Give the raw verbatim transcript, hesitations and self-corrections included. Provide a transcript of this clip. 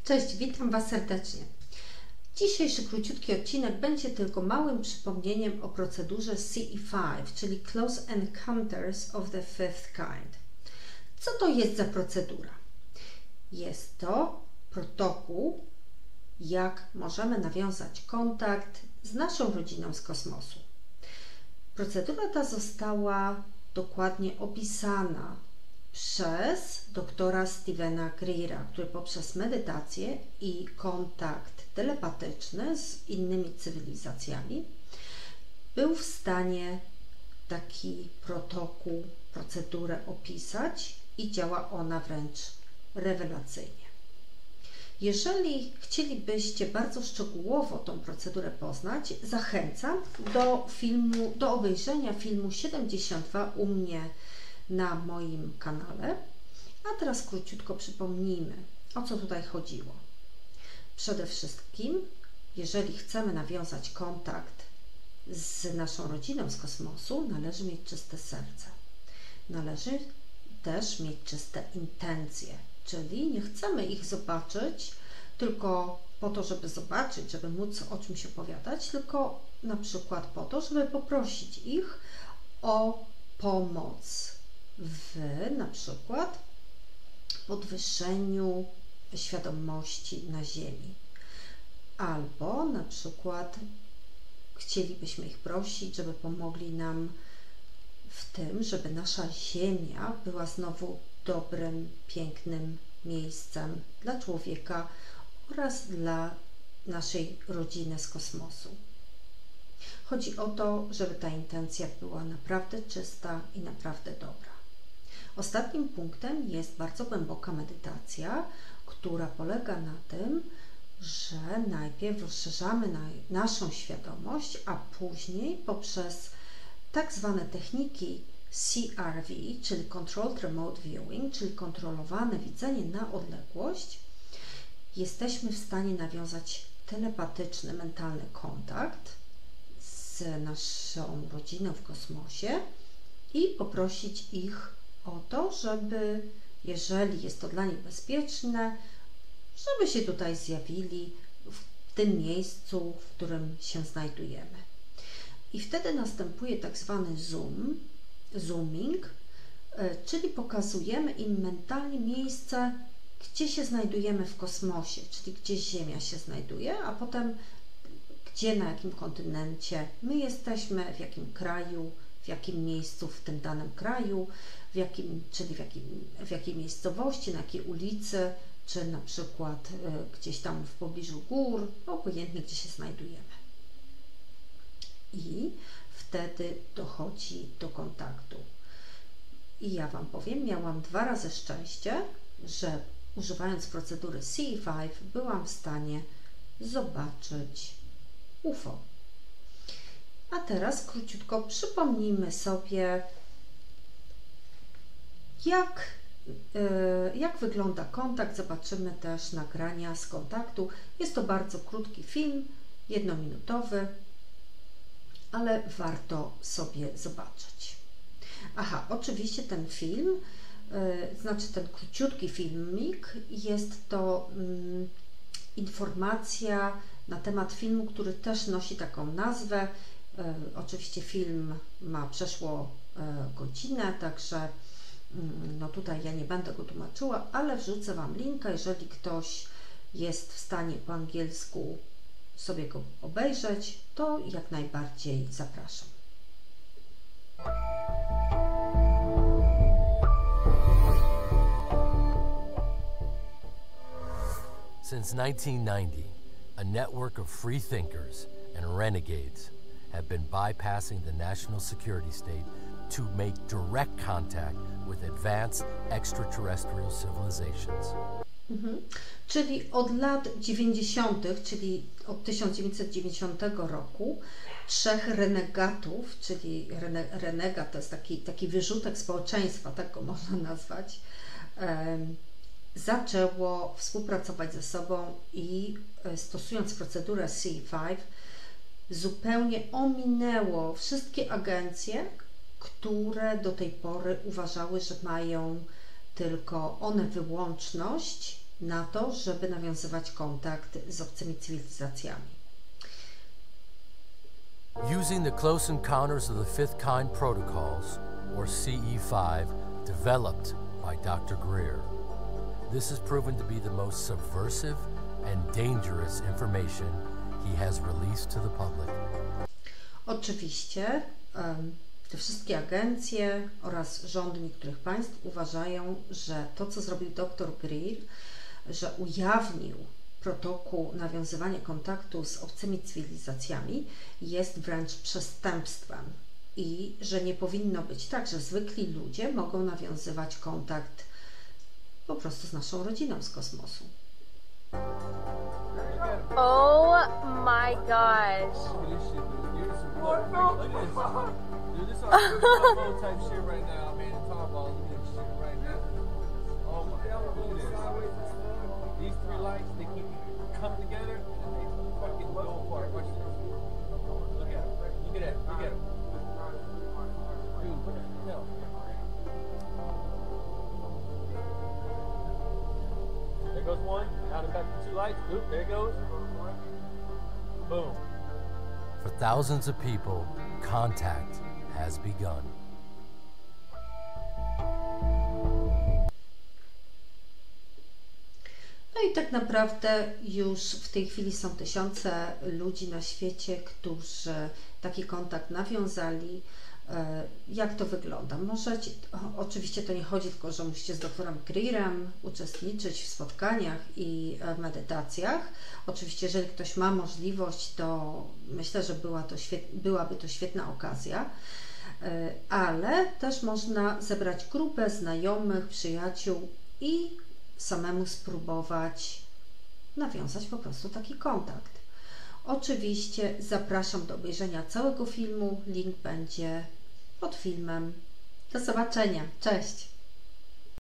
Cześć, witam Was serdecznie. Dzisiejszy króciutki odcinek będzie tylko małym przypomnieniem o procedurze C E pięć, czyli Close Encounters of the Fifth Kind. Co to jest za procedura? Jest to protokół, jak możemy nawiązać kontakt z naszą rodziną z kosmosu. Procedura ta została dokładnie opisana przez doktora Stevena Greera, który poprzez medytację i kontakt telepatyczny z innymi cywilizacjami był w stanie taki protokół, procedurę opisać i działa ona wręcz rewelacyjnie. Jeżeli chcielibyście bardzo szczegółowo tą procedurę poznać, zachęcam do filmu, do obejrzenia filmu siedemdziesiąt dwa u mnie na moim kanale. A teraz króciutko przypomnijmy, o co tutaj chodziło. Przede wszystkim, jeżeli chcemy nawiązać kontakt z naszą rodziną z kosmosu, należy mieć czyste serce. Należy też mieć czyste intencje, czyli nie chcemy ich zobaczyć tylko po to, żeby zobaczyć, żeby móc o czymś opowiadać, tylko na przykład po to, żeby poprosić ich o pomoc w na przykład podwyższeniu świadomości na Ziemi. Albo na przykład chcielibyśmy ich prosić, żeby pomogli nam w tym, żeby nasza Ziemia była znowu dobrym, pięknym miejscem dla człowieka oraz dla naszej rodziny z kosmosu. Chodzi o to, żeby ta intencja była naprawdę czysta i naprawdę dobra. Ostatnim punktem jest bardzo głęboka medytacja, która polega na tym, że najpierw rozszerzamy na naszą świadomość, a później poprzez tak zwane techniki C R V, czyli Controlled Remote Viewing, czyli kontrolowane widzenie na odległość, jesteśmy w stanie nawiązać telepatyczny, mentalny kontakt z naszą rodziną w kosmosie i poprosić ich o to, żeby, jeżeli jest to dla nich bezpieczne, żeby się tutaj zjawili w tym miejscu, w którym się znajdujemy. I wtedy następuje tak zwany zoom, zooming, czyli pokazujemy im mentalnie miejsce, gdzie się znajdujemy w kosmosie, czyli gdzie Ziemia się znajduje, a potem gdzie, na jakim kontynencie my jesteśmy, w jakim kraju, w jakim miejscu w tym danym kraju, w jakim, czyli w, jakim, w jakiej miejscowości, na jakiej ulicy, czy na przykład y, gdzieś tam w pobliżu gór, obojętnie gdzie się znajdujemy. I wtedy dochodzi do kontaktu. I ja Wam powiem, miałam dwa razy szczęście, że używając procedury C E pięć byłam w stanie zobaczyć U F O. A teraz króciutko przypomnijmy sobie, jak, yy, jak wygląda kontakt. Zobaczymy też nagrania z kontaktu. Jest to bardzo krótki film, jednominutowy, ale warto sobie zobaczyć. Aha, oczywiście ten film, yy, znaczy ten króciutki filmik, jest to yy, informacja na temat filmu, który też nosi taką nazwę. E, oczywiście film ma przeszło e, godzinę, także mm, no tutaj ja nie będę go tłumaczyła, ale wrzucę Wam linka, jeżeli ktoś jest w stanie po angielsku sobie go obejrzeć, to jak najbardziej zapraszam. Since nineteen ninety, a network of free thinkers and renegades have been bypassing the national security state to make direct contact with advanced extraterrestrial civilizations. Mhm. Czyli od lat dziewięćdziesiątych, czyli od tysiąc dziewięćset dziewięćdziesiątego roku, trzech renegatów, czyli rene, renegat to jest taki, taki wyrzutek społeczeństwa, tak go można nazwać, um, zaczęło współpracować ze sobą i stosując procedurę C E pięć zupełnie ominęło wszystkie agencje, które do tej pory uważały, że mają tylko one wyłączność na to, żeby nawiązywać kontakt z obcymi cywilizacjami. Using the Close Encounters of the Fifth Kind Protocols, or C E five, developed by Doctor Greer, this has proven to be the most subversive and dangerous information he has released to the public. Oczywiście um, te wszystkie agencje oraz rządy niektórych państw uważają, że to, co zrobił doktor Greer, że ujawnił protokół nawiązywania kontaktu z obcymi cywilizacjami, jest wręcz przestępstwem i że nie powinno być tak, że zwykli ludzie mogą nawiązywać kontakt po prostu z naszą rodziną z kosmosu. Oh my gosh. These three lights, they keep come together and they fucking go apart. Watch this. Look at it. Look at that. Look at it. Dude, what the hell? There goes one. Now the back to two lights. Oop, there it goes. Boom. For thousands of people, contact has begun. No i tak naprawdę już w tej chwili są tysiące ludzi na świecie, którzy taki kontakt nawiązali. Jak to wygląda? Możecie, oczywiście to nie chodzi tylko, że musicie z doktorem Greerem uczestniczyć w spotkaniach i medytacjach. Oczywiście, jeżeli ktoś ma możliwość, to myślę, że była to świet, byłaby to świetna okazja, ale też można zebrać grupę znajomych, przyjaciół i samemu spróbować nawiązać po prostu taki kontakt. Oczywiście zapraszam do obejrzenia całego filmu. Link będzie pod filmem. Do zobaczenia. Cześć!